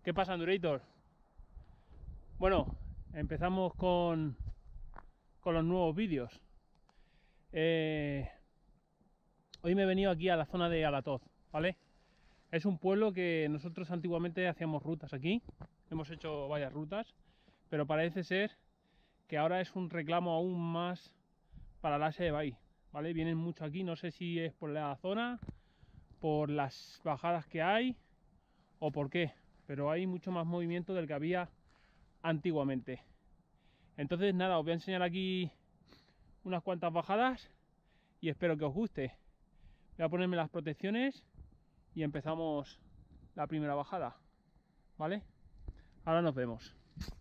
¿Qué pasa, Endurator? Bueno, empezamos con los nuevos vídeos. Hoy me he venido aquí a la zona de Alatoz, ¿vale? Es un pueblo que nosotros antiguamente hacíamos rutas aquí, hemos hecho varias rutas, pero parece ser que ahora es un reclamo aún más para la SEBAI, ¿vale? Vienen mucho aquí, no sé si es por la zona, por las bajadas que hay o por qué, pero hay mucho más movimiento del que había antiguamente. Entonces nada, os voy a enseñar aquí unas cuantas bajadas y espero que os guste. Voy a ponerme las protecciones y empezamos la primera bajada, ¿vale? Ahora nos vemos.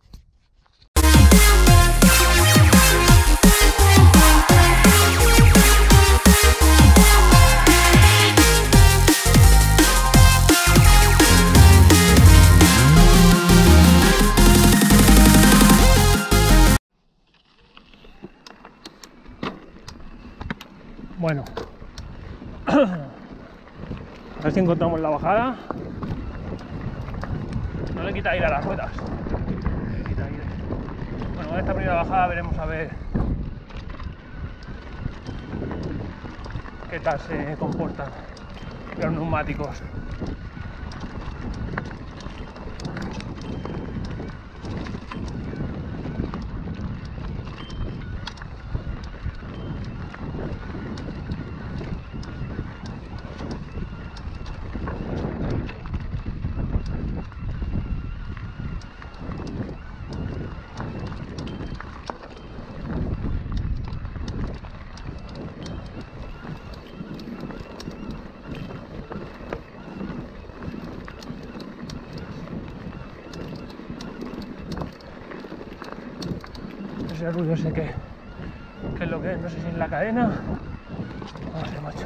Bueno, a ver si encontramos la bajada. No le quita aire a las ruedas. Bueno, en esta primera bajada veremos a ver qué tal se comportan los neumáticos. Ese ruido sé que es lo que es, no sé si es la cadena, no sé, macho.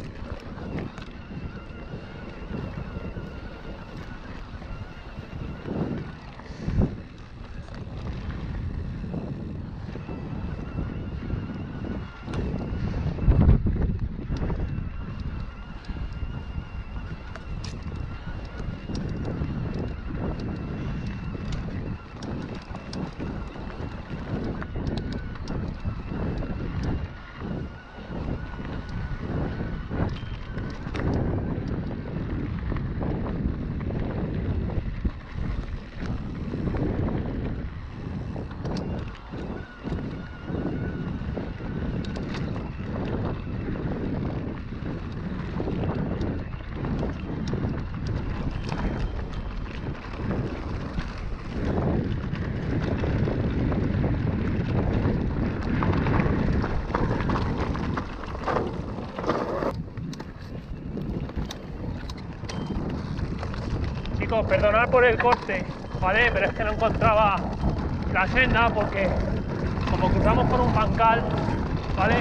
Chicos, perdonad por el corte, ¿vale? Pero es que no encontraba la senda porque como cruzamos por un bancal, ¿vale?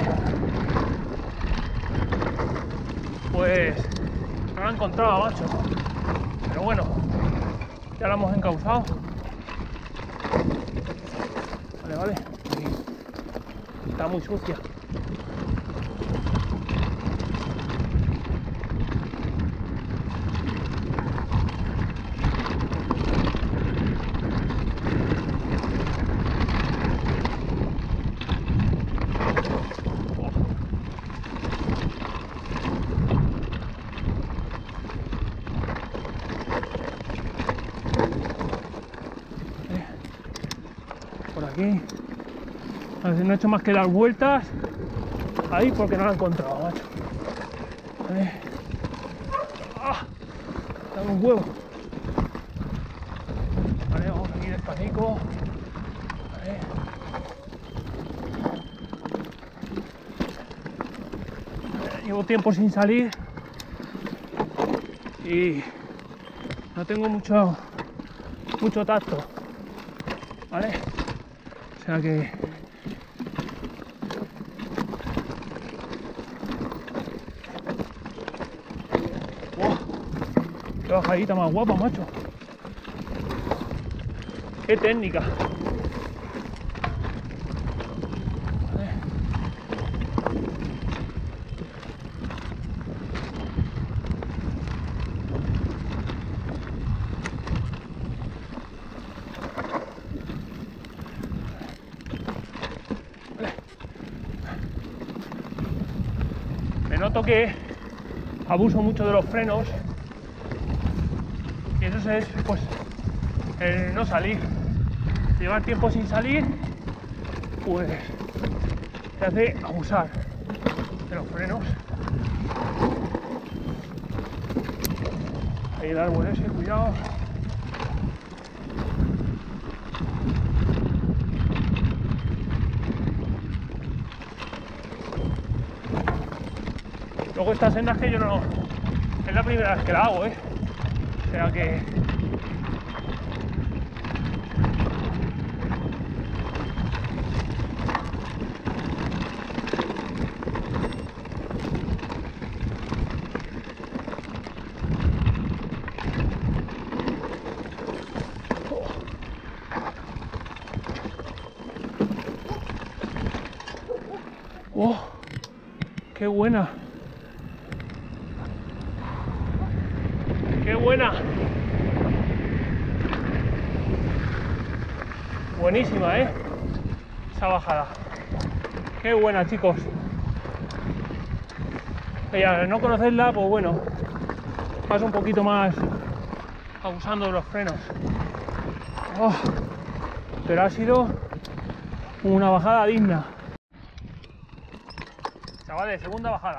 Pues no la encontraba, macho. Pero bueno, ya la hemos encauzado. Vale. Y está muy sucia. Por aquí. A ver si no he hecho más que dar vueltas ahí porque no la he encontrado, macho. ¡Ah! Dame un huevo. Vale, vamos aquí despacito. Vale. Llevo tiempo sin salir y no tengo mucho tacto, ¿vale? O sea que ¡wow! ¡Qué bajadita más guapa, macho! ¡Qué técnica! Vale. noto que abuso mucho de los frenos y eso es pues el no salir. Llevar tiempo sin salir pues te hace abusar de los frenos. Ahí el árbol ese, cuidado. Luego esta senda es que yo no... Es la primera vez que la hago, O sea que... ¡Oh! ¡Qué buena! ¡Qué buena! Buenísima, esa bajada. ¡Qué buena, chicos! Y al no conocerla, pues bueno, vas un poquito más abusando de los frenos. ¡Oh! Pero ha sido una bajada digna. Chavales, segunda bajada.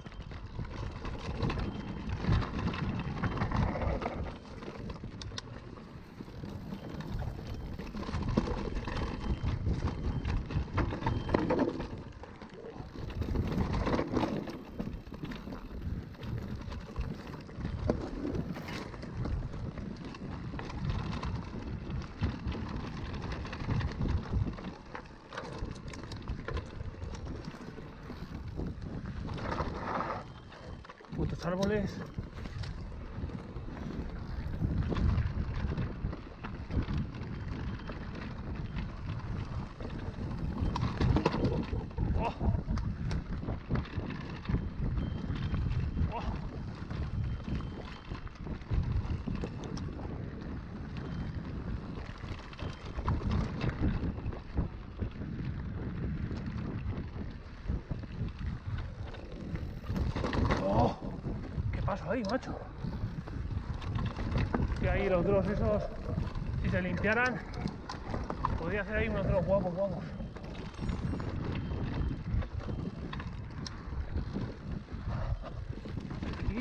Muchos árboles. Oh. Oh. Oh. ¿Qué pasa ahí, macho? Que ahí los drones esos, si se limpiaran, podría hacer ahí unos drones guapos, guapos. Aquí.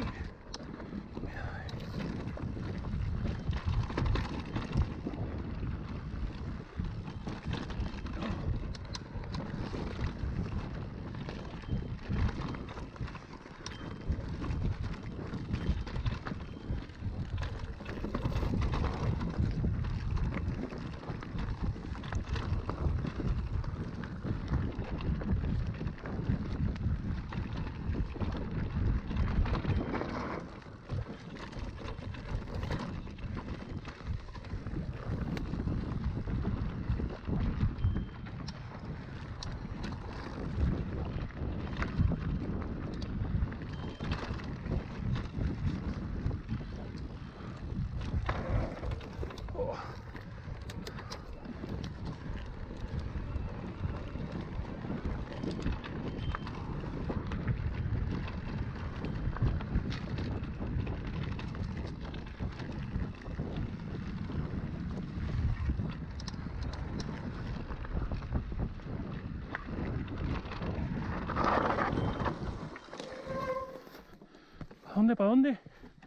¿Para dónde? ¿Para dónde?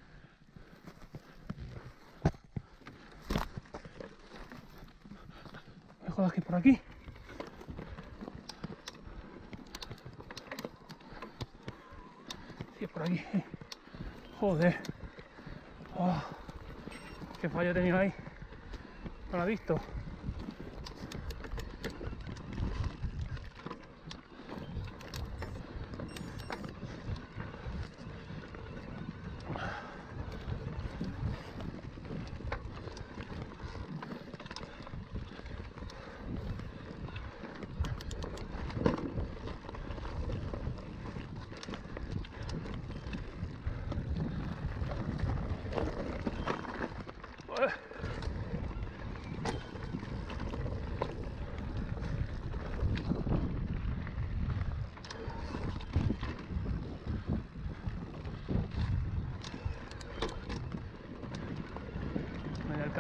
Me jodas que por aquí. Sí, es por aquí. Joder. Oh, qué fallo he tenido ahí. No lo he visto.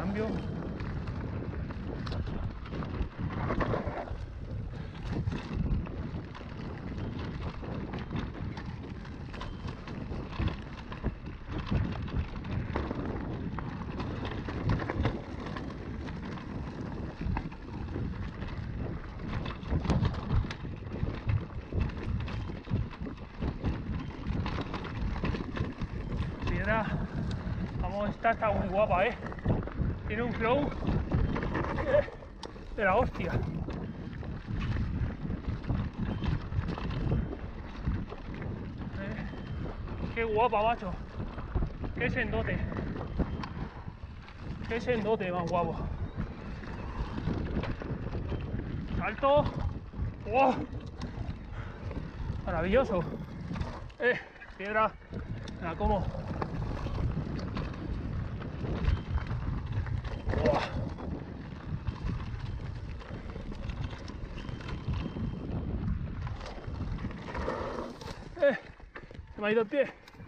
cambio. Vamos, esta está muy guapa, tiene un flow de la hostia. Qué guapa, macho. Qué sendote más guapo. Salto. ¡Oh! Maravilloso. Piedra, me la como. Se me ha ido el pie.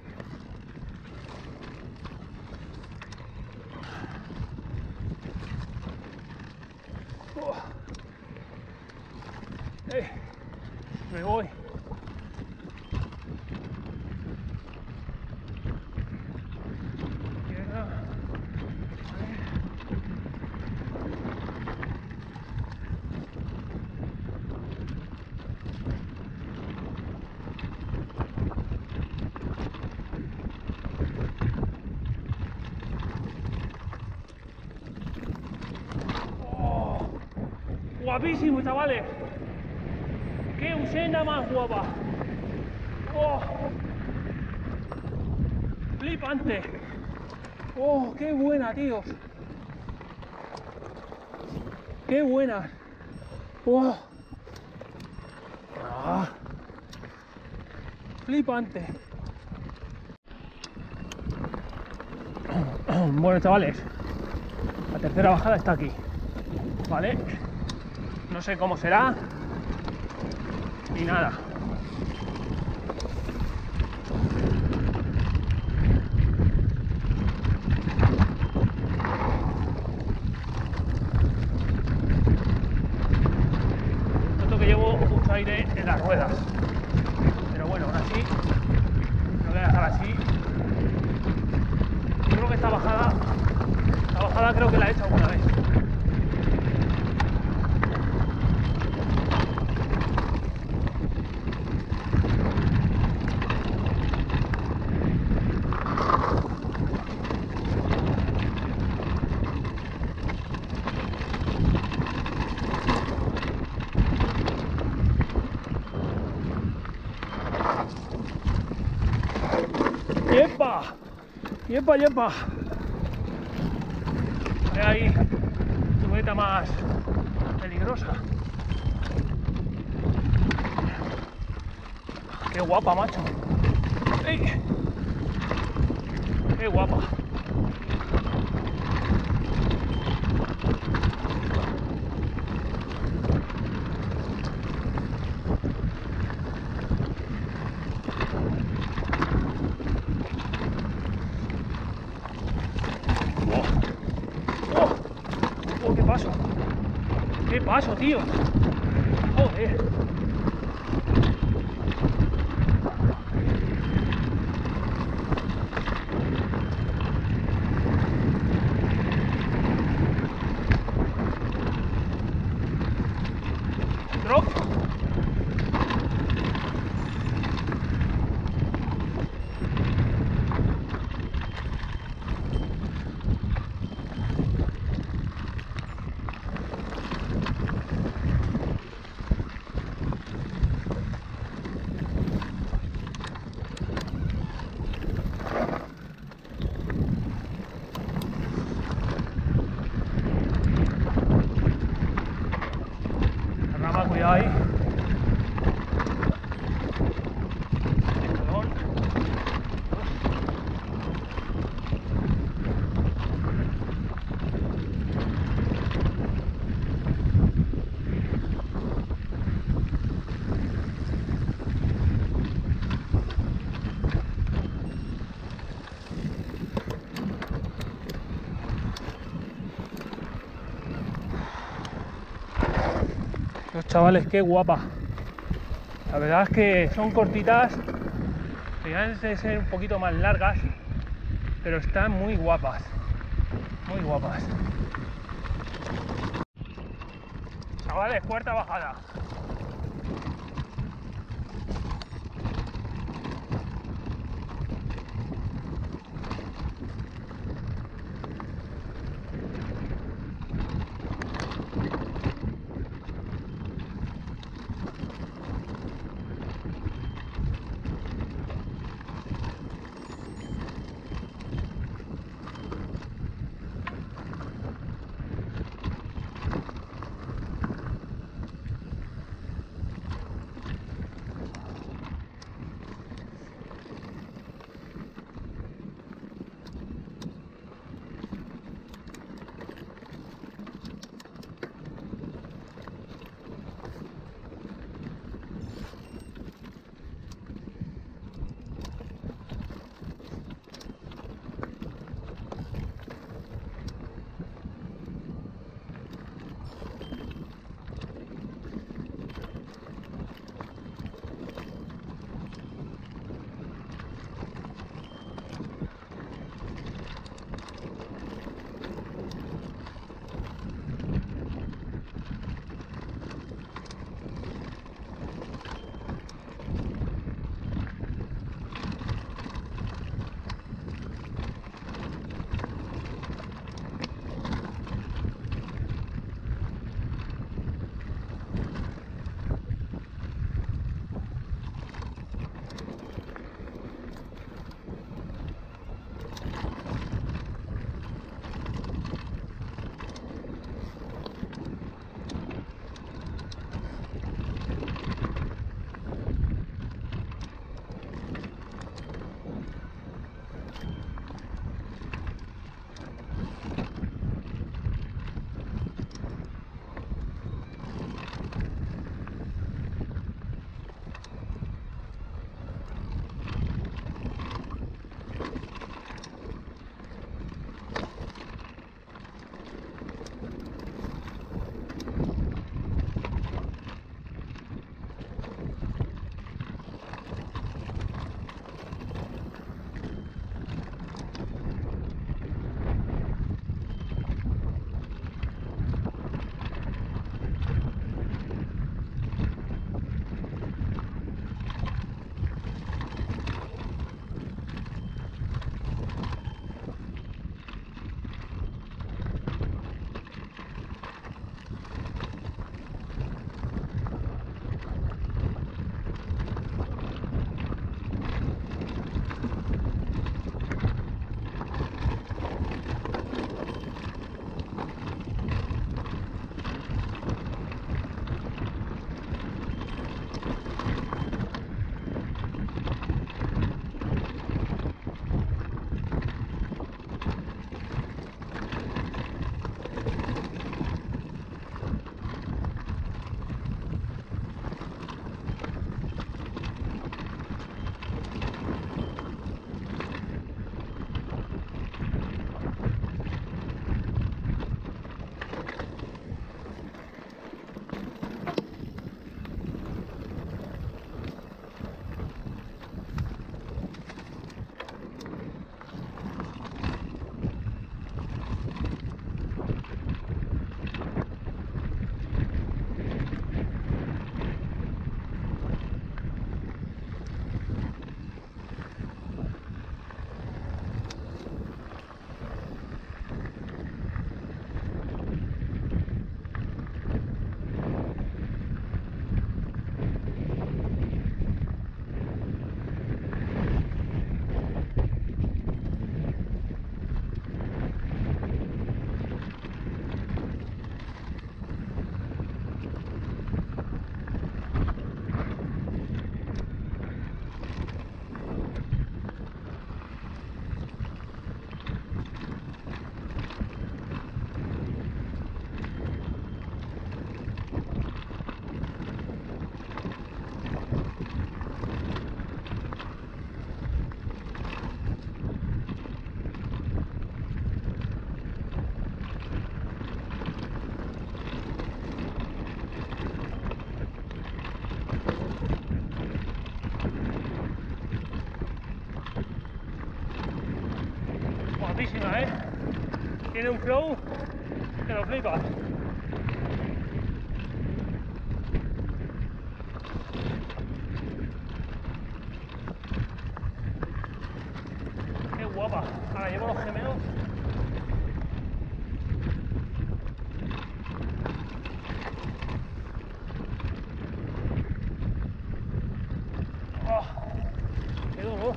Me voy. Guapísimo, chavales. Qué usena más guapa. Oh, flipante. Oh, qué buena, tíos. Qué buena. Oh. Ah. Flipante. Bueno, chavales, la tercera bajada está aquí, ¿vale? No sé cómo será ni nada. Noto que llevo mucho aire en las ruedas, pero bueno, aún así lo voy a dejar así. Yo creo que esta bajada creo que la he hecho alguna vez. ¡Yepa! ¡Yepa, yepa! Ve ahí, subeta más peligrosa. ¡Qué guapa, macho! ¡Ey! ¡Qué guapa! ¡Qué paso! ¡Qué paso, tío! ¡Joder! Drop. chavales, qué guapa. La verdad es que son cortitas, deberían de ser un poquito más largas, pero están muy guapas, muy guapas. Chavales, cuarta bajada. guapísima, ¿eh? Tiene un flow que lo flipas. Qué guapa. Ahora llevo los gemelos. Oh, qué dolor.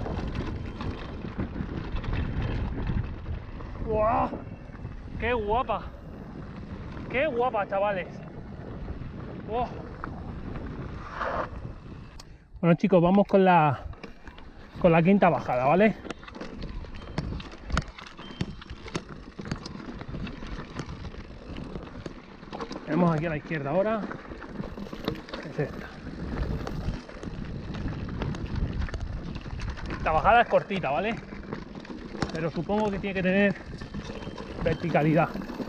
¡Wow! ¡Qué guapa! ¡Qué guapa, chavales! ¡Wow! Bueno, chicos, vamos con la quinta bajada, ¿vale? Tenemos aquí a la izquierda ahora. Es esta. La bajada es cortita, ¿vale? Pero supongo que tiene que tener verticalidad.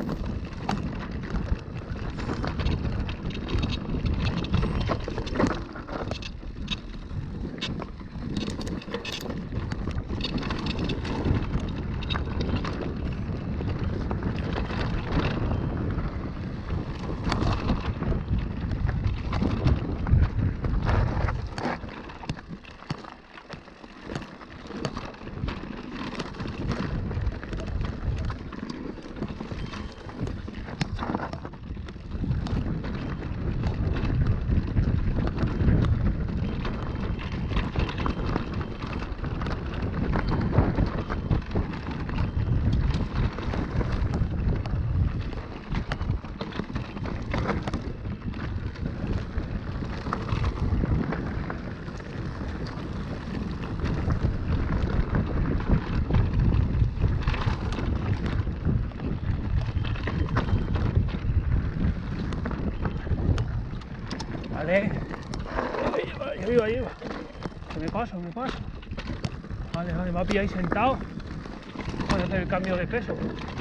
Vale. Lleva. Que me paso. Vale, me va a pillar ahí sentado. Voy a hacer el cambio de peso.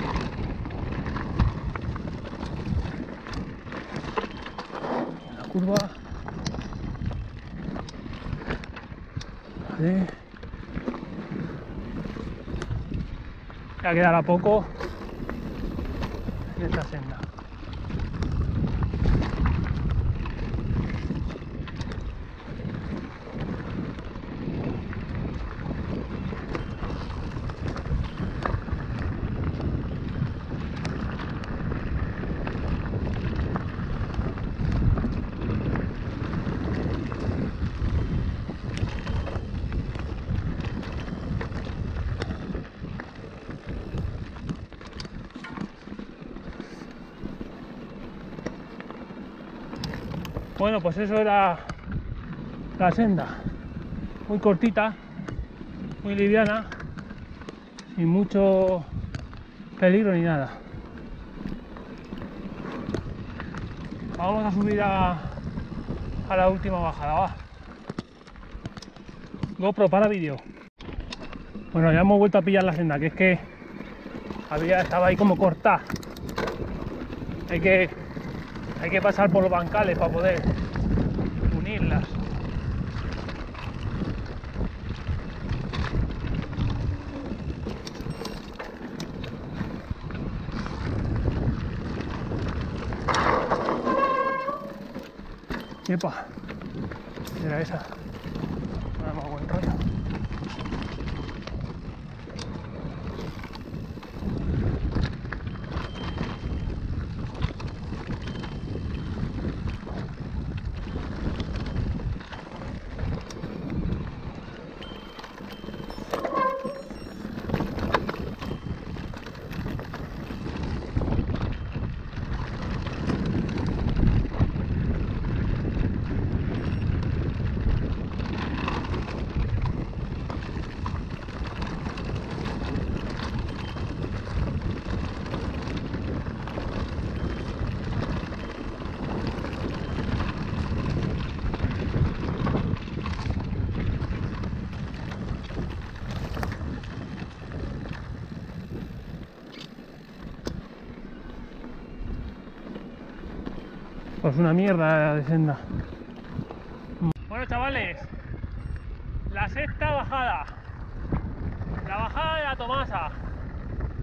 En la curva. Vale. Ya quedará poco en esta senda. Bueno, pues eso era la senda, muy cortita, muy liviana, sin mucho peligro ni nada. Vamos a subir a la última bajada, va. GoPro para vídeo. Bueno, ya hemos vuelto a pillar la senda, que es que estaba ahí como cortada. Hay que pasar por los bancales para poder unirlas. Epa, era esa. Vamos a buen rollo. Pues una mierda de senda. Bueno, chavales, la sexta bajada, la bajada de la Tomasa.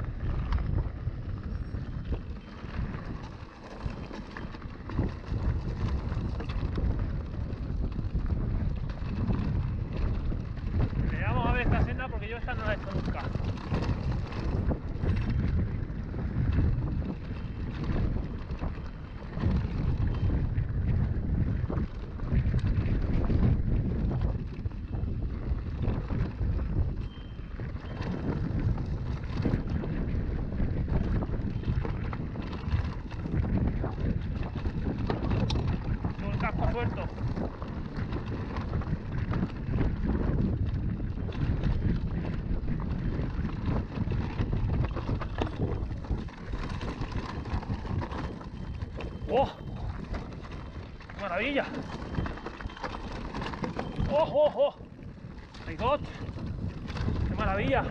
¡Oh! ¡Qué maravilla! ¡Oh, oh, oh! ¡My God! ¡Qué maravilla!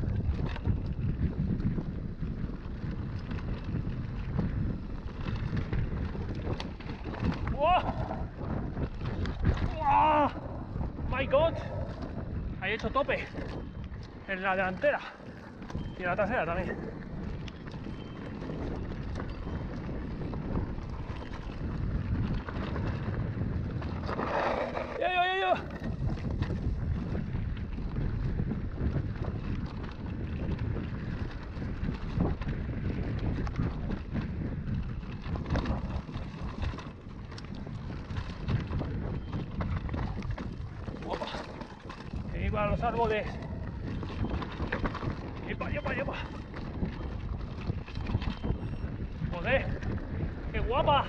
¡Oh! ¡Oh! ¡My God! Ahí he hecho tope en la delantera y en la trasera también. ¡Yo! ¡Opa! Y para los árboles. ¡Yepa! ¡Joder! ¡Qué guapa!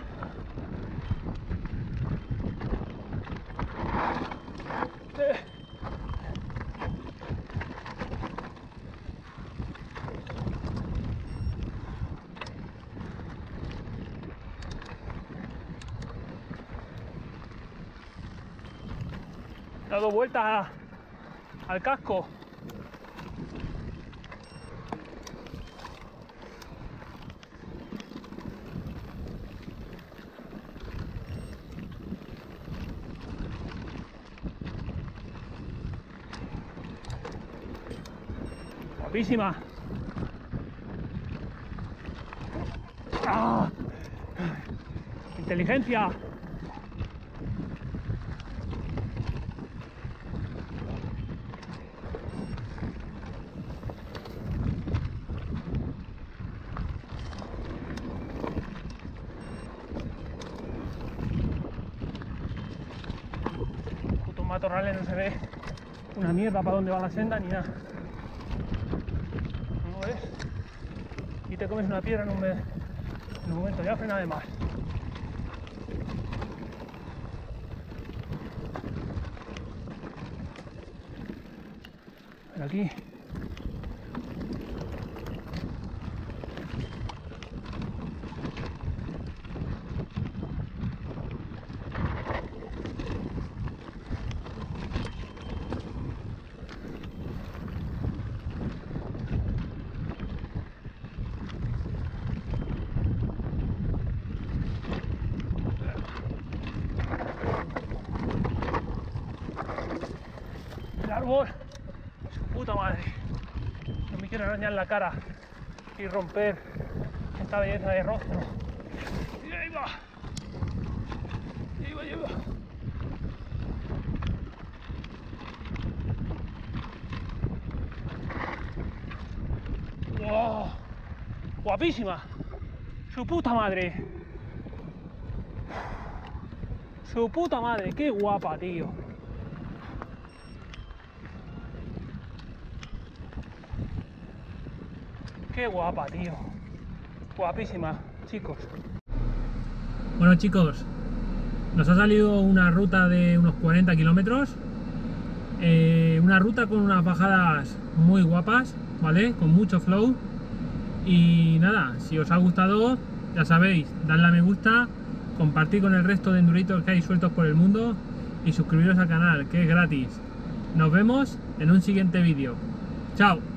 He dado vueltas al casco. Guapísima. ¡Ah! Inteligencia. Putos matorrales, no se ve una mierda para dónde va la senda ni nada. ¿No ves? Y te comes una piedra en un momento, ya frena de más. Pero aquí el árbol, su puta madre, no me quiero arañar la cara y romper esta belleza de rostro. Y ahí va. ¡Wow! Guapísima, su puta madre, qué guapa, tío. Qué guapa, tío. Guapísima, chicos. Bueno, chicos, nos ha salido una ruta de unos 40 kilómetros. Una ruta con unas bajadas muy guapas, ¿vale? Con mucho flow. Y nada, si os ha gustado, ya sabéis, dadle a me gusta, compartir con el resto de enduritos que hay sueltos por el mundo y suscribiros al canal, que es gratis. Nos vemos en un siguiente vídeo. ¡Chao!